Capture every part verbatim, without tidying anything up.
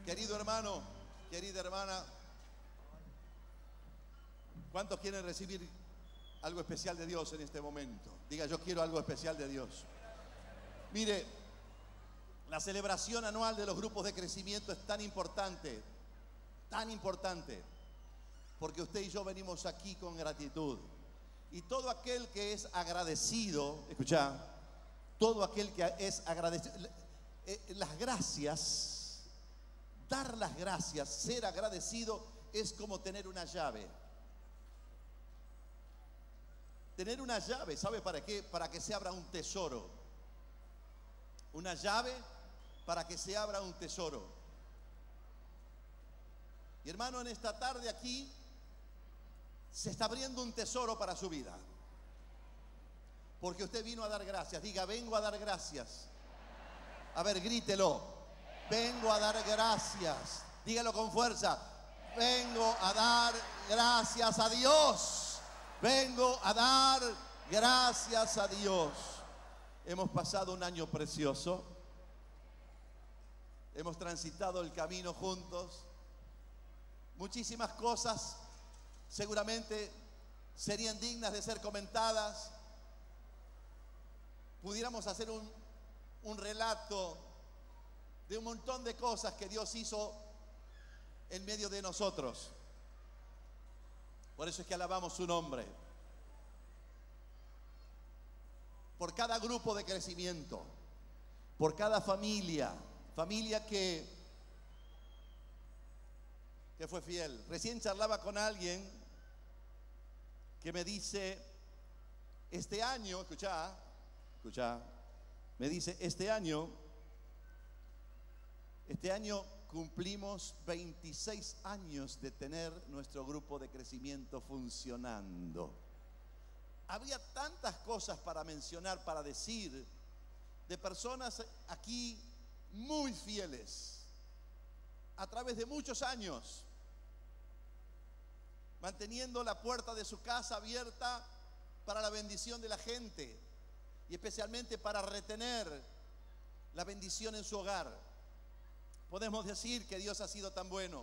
Querido hermano, querida hermana, ¿cuántos quieren recibir algo especial de Dios en este momento? Diga, yo quiero algo especial de Dios. Mire, la celebración anual de los grupos de crecimiento es tan importante, tan importante, porque usted y yo venimos aquí con gratitud. Y todo aquel que es agradecido, escucha, todo aquel que es agradecido, las gracias, dar las gracias, ser agradecido es como tener una llave. Tener una llave, ¿sabe para qué? Para que se abra un tesoro. Una llave para que se abra un tesoro. Y hermano, en esta tarde aquí se está abriendo un tesoro para su vida. Porque usted vino a dar gracias. Diga, vengo a dar gracias. A ver, grítelo. Vengo a dar gracias. Dígalo con fuerza. Vengo a dar gracias a Dios. Vengo a dar gracias a Dios. Hemos pasado un año precioso. Hemos transitado el camino juntos. Muchísimas cosas seguramente serían dignas de ser comentadas. Pudiéramos hacer un, un relato de un montón de cosas que Dios hizo en medio de nosotros. Por eso es que alabamos su nombre. Por cada grupo de crecimiento, por cada familia, familia que, que fue fiel. Recién charlaba con alguien que me dice, este año, escuchá, escuchá, me dice, este año, este año cumplimos veintiséis años de tener nuestro grupo de crecimiento funcionando. Habría tantas cosas para mencionar, para decir, de personas aquí muy fieles, a través de muchos años, manteniendo la puerta de su casa abierta para la bendición de la gente y especialmente para retener la bendición en su hogar. Podemos decir que Dios ha sido tan bueno.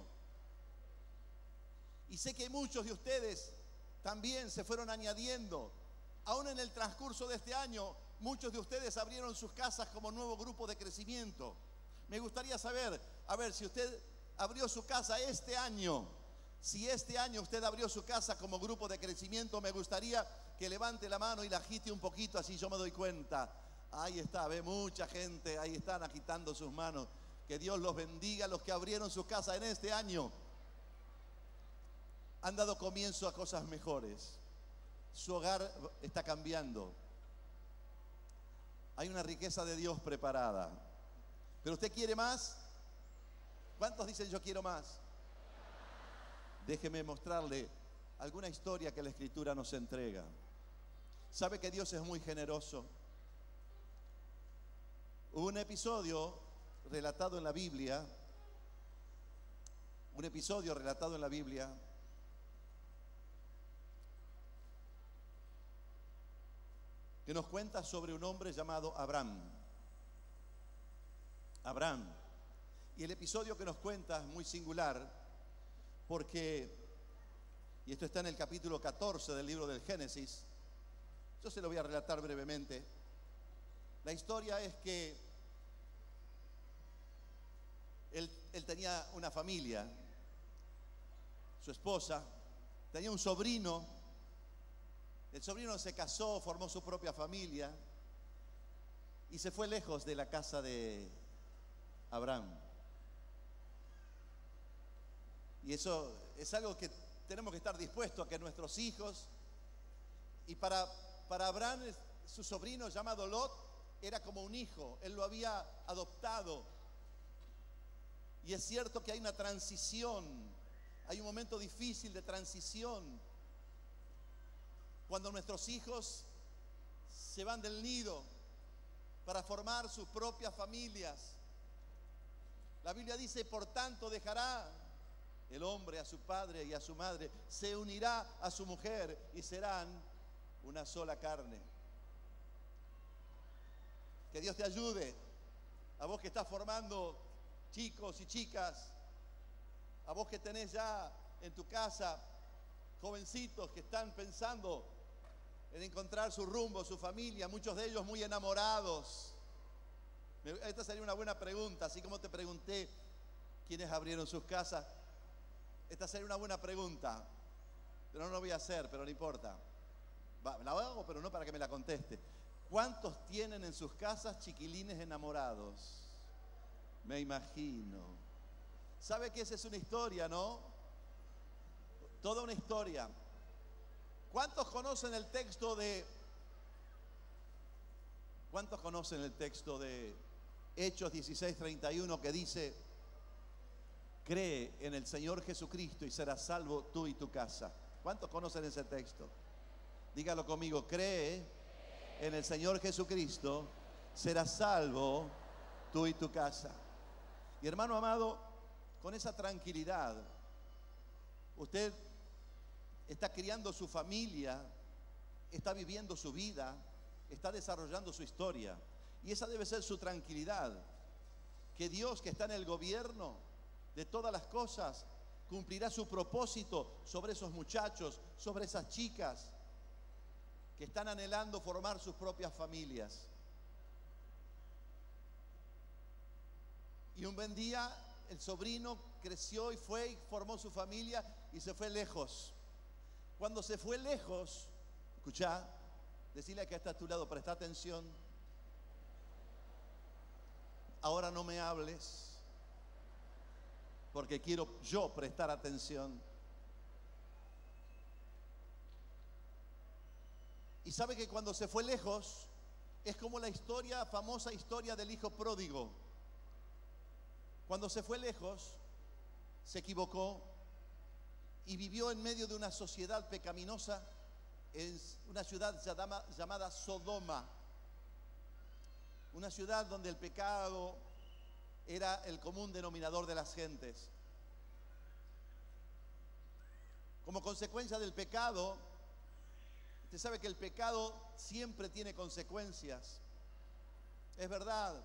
Y sé que muchos de ustedes también se fueron añadiendo. Aún en el transcurso de este año, muchos de ustedes abrieron sus casas como nuevo grupo de crecimiento. Me gustaría saber, a ver, si usted abrió su casa este año, si este año usted abrió su casa como grupo de crecimiento, me gustaría que levante la mano y la agite un poquito, así yo me doy cuenta. Ahí está, ve mucha gente, ahí están agitando sus manos. Que Dios los bendiga, los que abrieron su casa en este año. Han dado comienzo a cosas mejores. Su hogar está cambiando. Hay una riqueza de Dios preparada. ¿Pero usted quiere más? ¿Cuántos dicen yo quiero más? Déjeme mostrarle alguna historia que la Escritura nos entrega. ¿Sabe que Dios es muy generoso? Hubo un episodio relatado en la Biblia, un episodio relatado en la Biblia, que nos cuenta sobre un hombre llamado Abraham. Abraham. Y el episodio que nos cuenta es muy singular porque, y esto está en el capítulo catorce del libro del Génesis, yo se lo voy a relatar brevemente. La historia es que Él, él tenía una familia, su esposa, tenía un sobrino. El sobrino se casó, formó su propia familia y se fue lejos de la casa de Abraham. Y eso es algo que tenemos que estar dispuestos a que nuestros hijos, y para, para Abraham, su sobrino llamado Lot era como un hijo, él lo había adoptado. Y es cierto que hay una transición, hay un momento difícil de transición, cuando nuestros hijos se van del nido para formar sus propias familias. La Biblia dice, por tanto dejará el hombre a su padre y a su madre, se unirá a su mujer y serán una sola carne. Que Dios te ayude, a vos que estás formando chicos y chicas, a vos que tenés ya en tu casa jovencitos que están pensando en encontrar su rumbo, su familia, muchos de ellos muy enamorados. Esta sería una buena pregunta, así como te pregunté quiénes abrieron sus casas. Esta sería una buena pregunta, pero no lo voy a hacer, pero no importa. Va, la hago, pero no para que me la conteste. ¿Cuántos tienen en sus casas chiquilines enamorados? Me imagino. ¿Sabe que esa es una historia, no? Toda una historia. ¿Cuántos conocen el texto de... ¿Cuántos conocen el texto de Hechos dieciséis, treinta y uno que dice: cree en el Señor Jesucristo y serás salvo tú y tu casa? ¿Cuántos conocen ese texto? Dígalo conmigo: cree en el Señor Jesucristo, serás salvo tú y tu casa. Y hermano amado, con esa tranquilidad, usted está criando su familia, está viviendo su vida, está desarrollando su historia. Y esa debe ser su tranquilidad, que Dios, que está en el gobierno de todas las cosas, cumplirá su propósito sobre esos muchachos, sobre esas chicas que están anhelando formar sus propias familias. Y un buen día el sobrino creció y fue y formó su familia y se fue lejos. Cuando se fue lejos, escuchá, decirle que está a tu lado, presta atención. Ahora no me hables, porque quiero yo prestar atención. Y sabe que cuando se fue lejos, es como la historia, famosa historia del hijo pródigo. Cuando se fue lejos, se equivocó y vivió en medio de una sociedad pecaminosa, en una ciudad llamada, llamada Sodoma. Una ciudad donde el pecado era el común denominador de las gentes. Como consecuencia del pecado, usted sabe que el pecado siempre tiene consecuencias. Es verdad.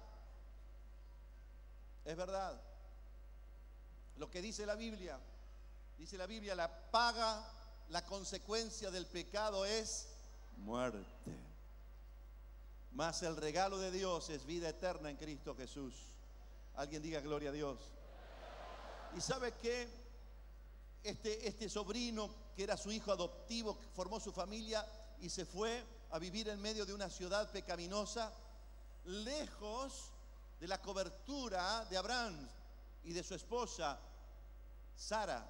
Es verdad. Lo que dice la Biblia, dice la Biblia, la paga, la consecuencia del pecado es muerte. Mas el regalo de Dios es vida eterna en Cristo Jesús. Alguien diga gloria a Dios. ¿Y sabe qué? Este, este sobrino, que era su hijo adoptivo, formó su familia y se fue a vivir en medio de una ciudad pecaminosa, lejos de la cobertura de Abraham y de su esposa Sara.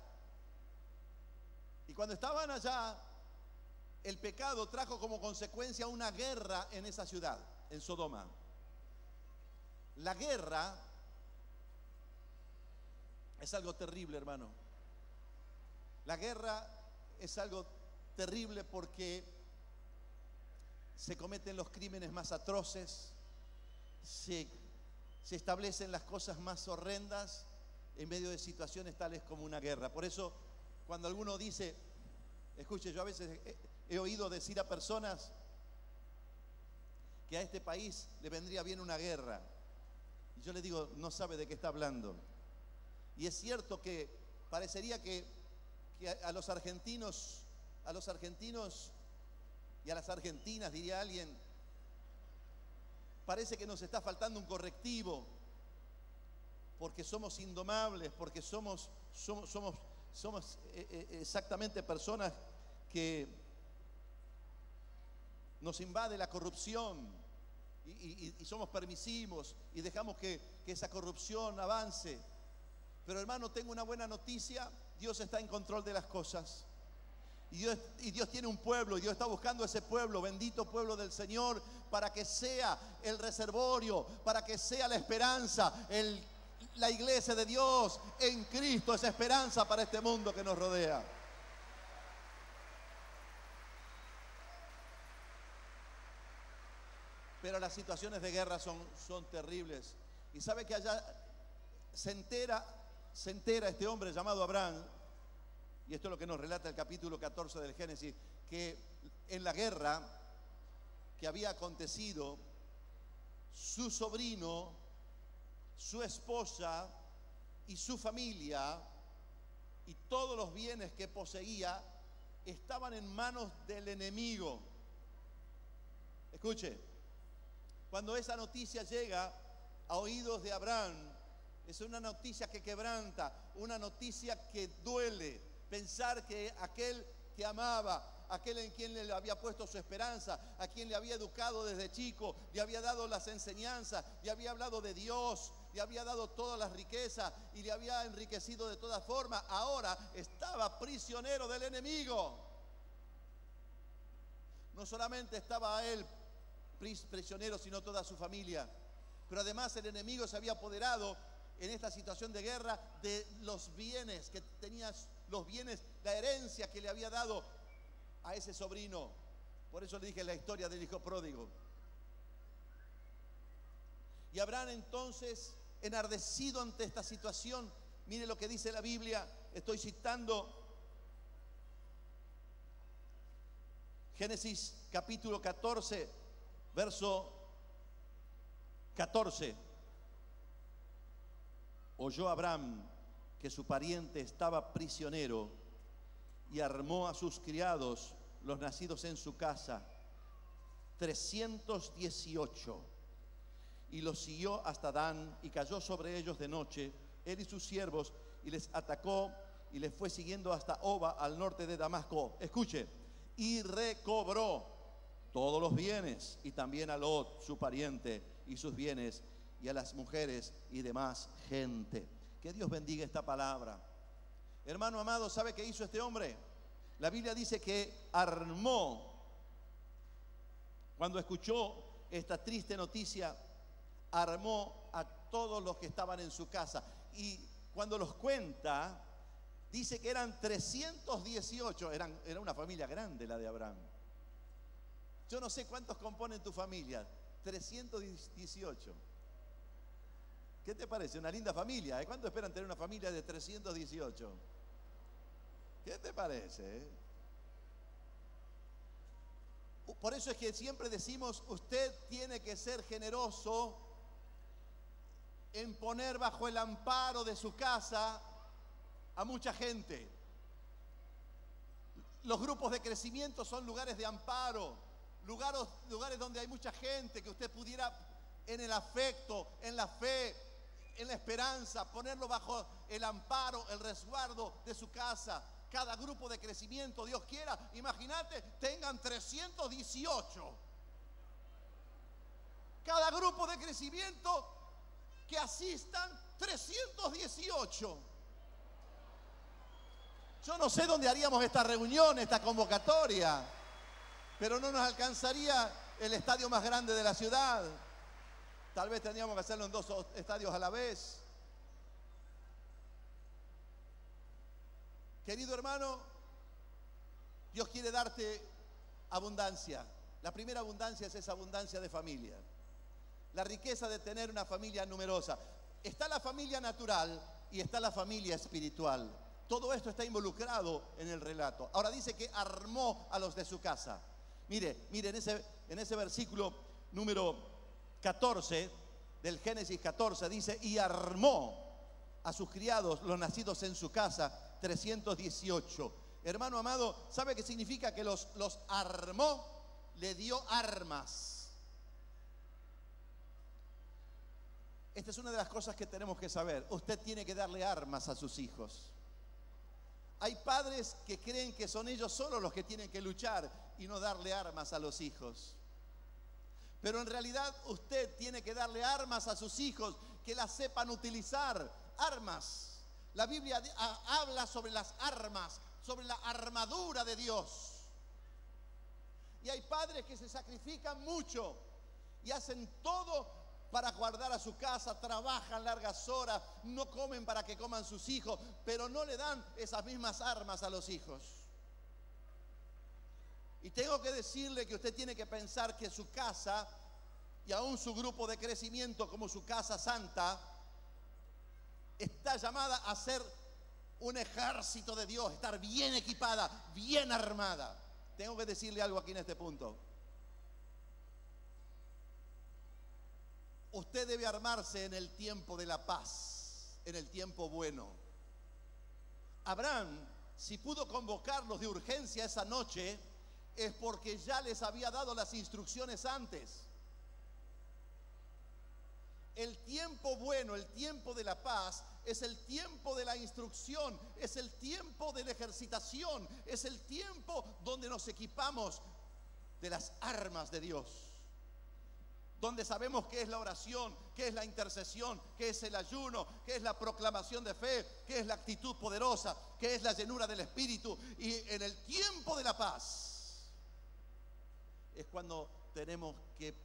Y cuando estaban allá, el pecado trajo como consecuencia una guerra en esa ciudad, en Sodoma. La guerra es algo terrible, hermano. La guerra es algo terrible porque se cometen los crímenes más atroces, se, se establecen las cosas más horrendas en medio de situaciones tales como una guerra. Por eso, cuando alguno dice, escuche, yo a veces he, he oído decir a personas que a este país le vendría bien una guerra. Y yo le digo, no sabe de qué está hablando. Y es cierto que parecería que, que a, a los argentinos, a los argentinos y a las argentinas, diría alguien, parece que nos está faltando un correctivo, porque somos indomables, porque somos, somos, somos, somos eh, eh, exactamente personas que nos invade la corrupción y, y, y somos permisivos y dejamos que, que esa corrupción avance. Pero hermano, tengo una buena noticia: Dios está en control de las cosas. Y Dios, y Dios tiene un pueblo, y Dios está buscando ese pueblo, bendito pueblo del Señor, para que sea el reservorio, para que sea la esperanza, el, la iglesia de Dios en Cristo, esa esperanza para este mundo que nos rodea. Pero las situaciones de guerra son, son terribles. Y sabe que allá se entera, se entera este hombre llamado Abraham, y esto es lo que nos relata el capítulo catorce del Génesis, que en la guerra que había acontecido, su sobrino, su esposa y su familia y todos los bienes que poseía estaban en manos del enemigo. Escuche, cuando esa noticia llega a oídos de Abraham, es una noticia que quebranta, una noticia que duele. Pensar que aquel que amaba, aquel en quien le había puesto su esperanza, a quien le había educado desde chico, le había dado las enseñanzas, le había hablado de Dios, le había dado todas las riquezas y le había enriquecido de todas formas, ahora estaba prisionero del enemigo. No solamente estaba él prisionero, sino toda su familia. Pero además el enemigo se había apoderado en esta situación de guerra de los bienes que tenía, los bienes, la herencia que le había dado a ese sobrino. Por eso le dije la historia del hijo pródigo. Y Abraham entonces, enardecido ante esta situación, mire lo que dice la Biblia, estoy citando Génesis capítulo catorce, verso catorce. Oyó Abraham que su pariente estaba prisionero y armó a sus criados, los nacidos en su casa, trescientos dieciocho, y los siguió hasta Dan y cayó sobre ellos de noche, él y sus siervos, y les atacó y les fue siguiendo hasta Oba, al norte de Damasco. Escuche, y recobró todos los bienes, y también a Lot, su pariente, y sus bienes, y a las mujeres y demás gente. Que Dios bendiga esta palabra. Hermano amado, ¿sabe qué hizo este hombre? La Biblia dice que armó, cuando escuchó esta triste noticia, armó a todos los que estaban en su casa. Y cuando los cuenta, dice que eran trescientos dieciocho, eran, era una familia grande la de Abraham. Yo no sé cuántos componen tu familia, trescientos dieciocho. ¿Qué te parece? Una linda familia, ¿eh? ¿Cuánto esperan tener una familia de trescientos dieciocho? ¿Qué te parece? Eh? Por eso es que siempre decimos, usted tiene que ser generoso en poner bajo el amparo de su casa a mucha gente. Los grupos de crecimiento son lugares de amparo, lugares, lugares donde hay mucha gente que usted pudiera, en el afecto, en la fe, en la esperanza, ponerlo bajo el amparo, el resguardo de su casa. Cada grupo de crecimiento, Dios quiera, imagínate, tengan trescientos dieciocho. Cada grupo de crecimiento que asistan trescientos dieciocho. Yo no sé dónde haríamos esta reunión, esta convocatoria, pero no nos alcanzaría el estadio más grande de la ciudad. Tal vez tendríamos que hacerlo en dos estadios a la vez. Querido hermano, Dios quiere darte abundancia. La primera abundancia es esa abundancia de familia. La riqueza de tener una familia numerosa. Está la familia natural y está la familia espiritual. Todo esto está involucrado en el relato. Ahora dice que armó a los de su casa. Mire, mire, en ese, en ese versículo número catorce del Génesis catorce dice, y armó a sus criados, los nacidos en su casa, trescientos dieciocho. Hermano amado, ¿sabe qué significa? Que los, los armó, le dio armas. Esta es una de las cosas que tenemos que saber. Usted tiene que darle armas a sus hijos. Hay padres que creen que son ellos solos los que tienen que luchar y no darle armas a los hijos. Pero en realidad usted tiene que darle armas a sus hijos que las sepan utilizar. Armas. La Biblia habla sobre las armas, sobre la armadura de Dios. Y hay padres que se sacrifican mucho y hacen todo para guardar a su casa, trabajan largas horas, no comen para que coman sus hijos, pero no le dan esas mismas armas a los hijos. Y tengo que decirle que usted tiene que pensar que su casa y aún su grupo de crecimiento como su casa santa está llamada a ser un ejército de Dios, estar bien equipada, bien armada. Tengo que decirle algo aquí en este punto. Usted debe armarse en el tiempo de la paz. en el tiempo bueno. Abraham, si pudo convocarlos de urgencia esa noche, es porque ya les había dado las instrucciones antes. El tiempo bueno, el tiempo de la paz, es el tiempo de la instrucción, es el tiempo de la ejercitación, es el tiempo donde nos equipamos de las armas de Dios, donde sabemos qué es la oración, qué es la intercesión, qué es el ayuno, qué es la proclamación de fe, qué es la actitud poderosa, qué es la llenura del Espíritu. Y en el tiempo de la paz es cuando tenemos que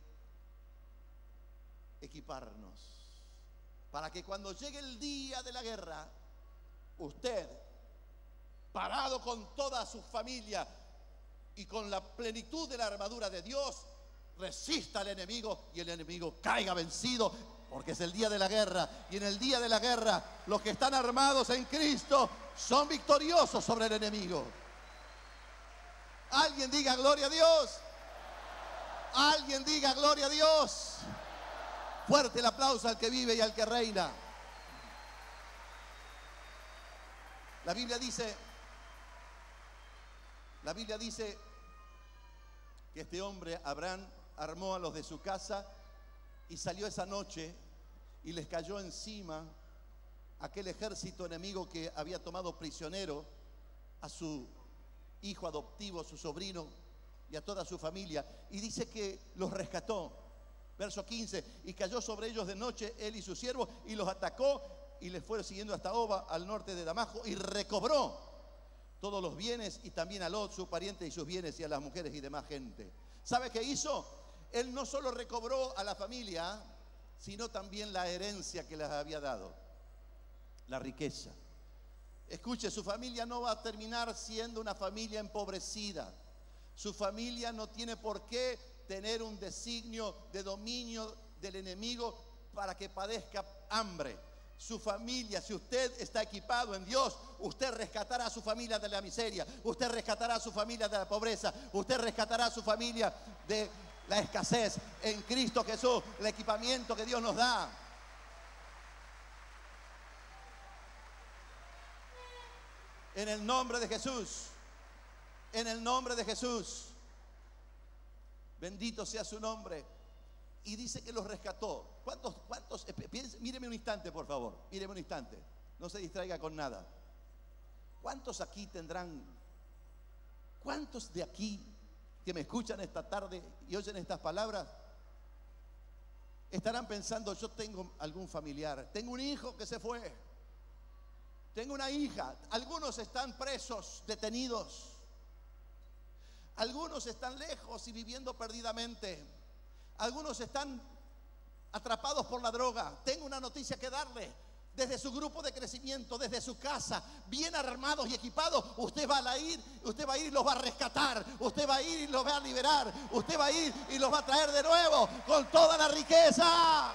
equiparnos, para que cuando llegue el día de la guerra, usted, parado con toda su familia y con la plenitud de la armadura de Dios, resista al enemigo y el enemigo caiga vencido, porque es el día de la guerra. Y en el día de la guerra, los que están armados en Cristo son victoriosos sobre el enemigo. Alguien diga gloria a Dios. Alguien diga gloria a Dios. Fuerte el aplauso al que vive y al que reina. La Biblia dice, la Biblia dice que este hombre, Abraham, armó a los de su casa y salió esa noche y les cayó encima aquel ejército enemigo que había tomado prisionero a su hijo adoptivo, a su sobrino y a toda su familia. Y dice que los rescató. Verso quince, y cayó sobre ellos de noche él y su siervo y los atacó y les fue siguiendo hasta Oba, al norte de Damasco, y recobró todos los bienes y también a Lot, su pariente, y sus bienes, y a las mujeres y demás gente. ¿Sabe qué hizo? Él no solo recobró a la familia, sino también la herencia que les había dado, la riqueza. Escuche, su familia no va a terminar siendo una familia empobrecida. Su familia no tiene por qué tener un designio de dominio del enemigo para que padezca hambre. Su familia, si usted está equipado en Dios, usted rescatará a su familia de la miseria, usted rescatará a su familia de la pobreza, usted rescatará a su familia de la escasez. En Cristo Jesús, el equipamiento que Dios nos da. En el nombre de Jesús, en el nombre de Jesús. Bendito sea su nombre. Y dice que los rescató. ¿Cuántos? ¿Cuántos? Piense, míreme un instante, por favor. Míreme un instante. No se distraiga con nada. ¿Cuántos aquí tendrán? ¿Cuántos de aquí que me escuchan esta tarde y oyen estas palabras estarán pensando: yo tengo algún familiar, tengo un hijo que se fue, tengo una hija? Algunos están presos, detenidos. Algunos están lejos y viviendo perdidamente. Algunos están atrapados por la droga. Tengo una noticia que darle. Desde su grupo de crecimiento, desde su casa, bien armados y equipados, usted va a ir, usted va a ir y los va a rescatar. Usted va a ir y los va a liberar. Usted va a ir y los va a traer de nuevo con toda la riqueza.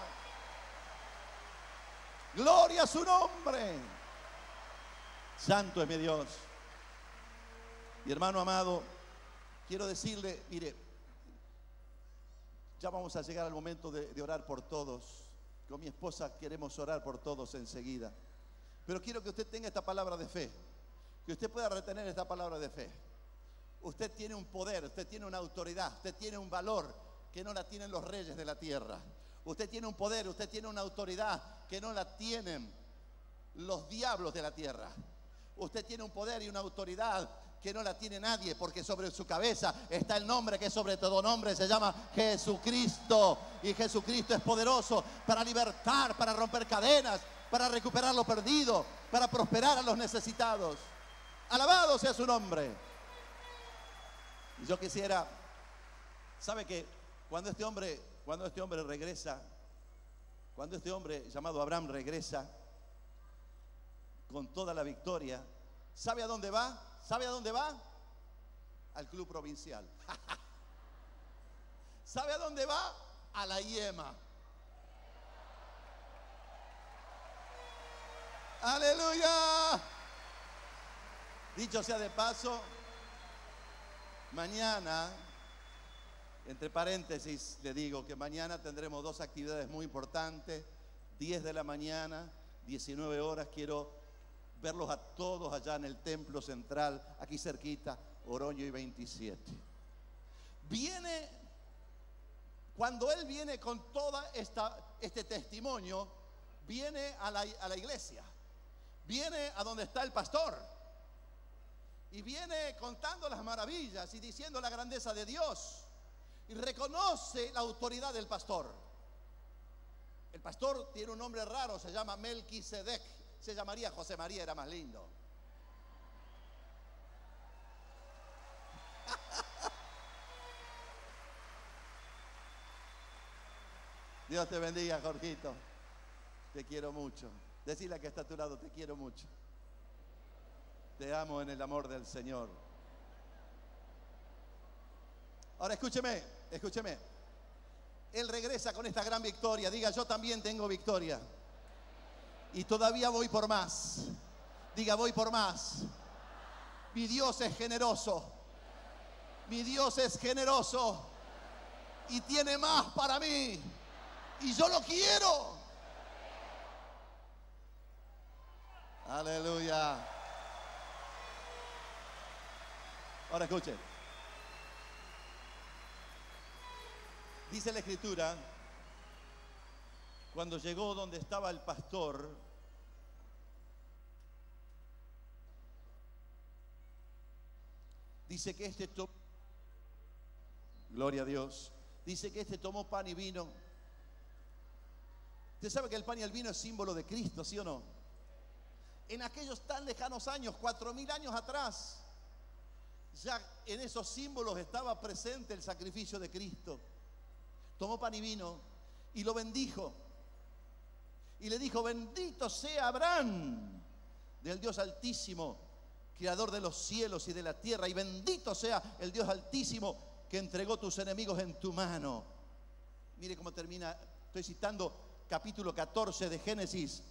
Gloria a su nombre. Santo es mi Dios. Mi hermano amado, quiero decirle, mire, ya vamos a llegar al momento de, de orar por todos. Con mi esposa queremos orar por todos enseguida. Pero quiero que usted tenga esta palabra de fe, que usted pueda retener esta palabra de fe. Usted tiene un poder, usted tiene una autoridad, usted tiene un valor que no la tienen los reyes de la tierra. Usted tiene un poder, usted tiene una autoridad que no la tienen los diablos de la tierra. Usted tiene un poder y una autoridad que no la tiene nadie, porque sobre su cabeza está el nombre que es sobre todo nombre, se llama Jesucristo. Y Jesucristo es poderoso para libertar, para romper cadenas, para recuperar lo perdido, para prosperar a los necesitados. Alabado sea su nombre. Y yo quisiera, ¿sabe qué? Cuando este hombre, cuando este hombre regresa, cuando este hombre llamado Abraham regresa con toda la victoria, ¿sabe a dónde va? ¿Sabe a dónde va? Al club provincial. ¿Sabe a dónde va? A la I E M A. ¡Aleluya! Dicho sea de paso, mañana, entre paréntesis, le digo que mañana tendremos dos actividades muy importantes. diez de la mañana diecinueve horas, quiero verlos a todos allá en el templo central, aquí cerquita, Oroño y veintisiete. Viene, cuando él viene con todo este testimonio, viene a la, a la iglesia, viene a donde está el pastor y viene contando las maravillas y diciendo la grandeza de Dios y reconoce la autoridad del pastor. El pastor tiene un nombre raro, se llama Melquisedec, se llamaría José María, era más lindo. Dios te bendiga, Jorgito. Te quiero mucho. Decile a que está a tu lado, te quiero mucho. Te amo en el amor del Señor. Ahora escúcheme, escúcheme. Él regresa con esta gran victoria. Diga, yo también tengo victoria. Y todavía voy por más. Diga, voy por más. Mi Dios es generoso. Mi Dios es generoso. Y tiene más para mí. Y yo lo quiero. Aleluya. Ahora escuchen. Dice la Escritura, cuando llegó donde estaba el pastor, dice que este tomó, gloria a Dios, dice que este tomó pan y vino. Usted sabe que el pan y el vino es símbolo de Cristo, ¿sí o no? En aquellos tan lejanos años, cuatro mil años atrás, ya en esos símbolos estaba presente el sacrificio de Cristo. Tomó pan y vino y lo bendijo. Y le dijo, bendito sea Abraham, del Dios Altísimo, creador de los cielos y de la tierra. Y bendito sea el Dios Altísimo que entregó tus enemigos en tu mano. Mire cómo termina, estoy citando capítulo catorce de Génesis,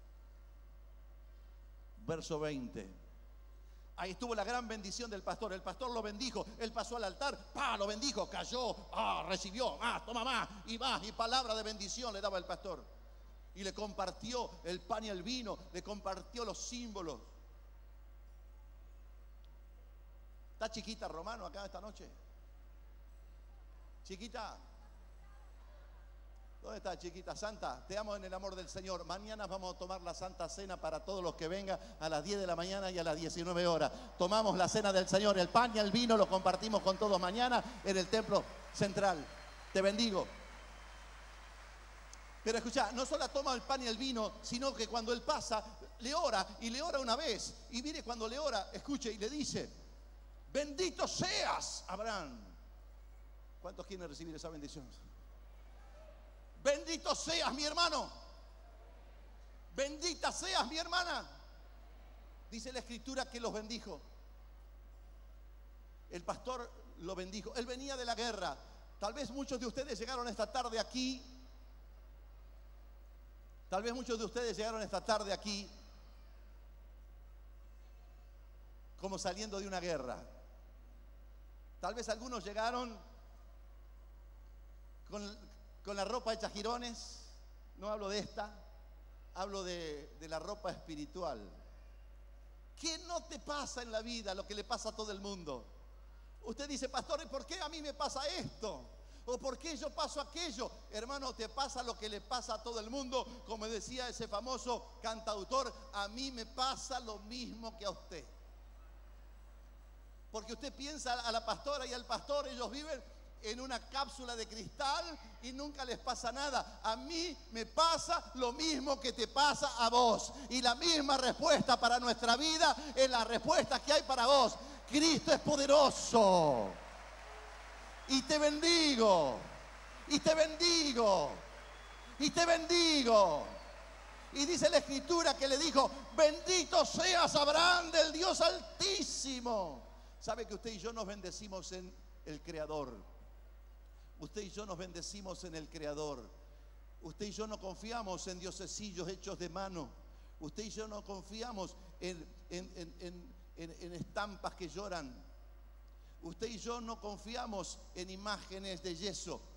verso veinte. Ahí estuvo la gran bendición del pastor. El pastor lo bendijo, él pasó al altar, pa, lo bendijo, cayó, ah, recibió, más, toma más, y más, y palabra de bendición le daba el pastor. Y le compartió el pan y el vino, le compartió los símbolos. ¿Está chiquita Romano acá esta noche? Chiquita. ¿Dónde está, chiquita? Santa, te amo en el amor del Señor. Mañana vamos a tomar la Santa Cena para todos los que vengan a las diez de la mañana y a las diecinueve horas. Tomamos la cena del Señor, el pan y el vino lo compartimos con todos mañana en el templo central. Te bendigo. Pero escucha, no solo toma el pan y el vino, sino que cuando él pasa, le ora y le ora una vez. Y mire, cuando le ora, escuche y le dice, bendito seas, Abraham. ¿Cuántos quieren recibir esa bendición? Bendito seas, mi hermano. Bendita seas, mi hermana. Dice la Escritura que los bendijo. El pastor lo bendijo. Él venía de la guerra. Tal vez muchos de ustedes llegaron esta tarde aquí. Tal vez muchos de ustedes llegaron esta tarde aquí como saliendo de una guerra. Tal vez algunos llegaron con con la ropa hecha jirones. No hablo de esta, hablo de, de la ropa espiritual. ¿Qué no te pasa en la vida lo que le pasa a todo el mundo? Usted dice, pastor, ¿por qué a mí me pasa esto? ¿O por qué yo paso aquello? Hermano, te pasa lo que le pasa a todo el mundo. Como decía ese famoso cantautor, a mí me pasa lo mismo que a usted. Porque usted piensa a la pastora y al pastor, ellos viven en una cápsula de cristal y nunca les pasa nada. A mí me pasa lo mismo que te pasa a vos. Y la misma respuesta para nuestra vida es la respuesta que hay para vos. Cristo es poderoso. Y te bendigo. Y te bendigo. Y te bendigo. Y dice la Escritura que le dijo, bendito seas, Abraham, del Dios Altísimo. ¿Sabe que usted y yo nos bendecimos en el Creador? Usted y yo nos bendecimos en el Creador. Usted y yo no confiamos en diosecillos hechos de mano. Usted y yo no confiamos en, en, en, en, en, en estampas que lloran. Usted y yo no confiamos en imágenes de yeso.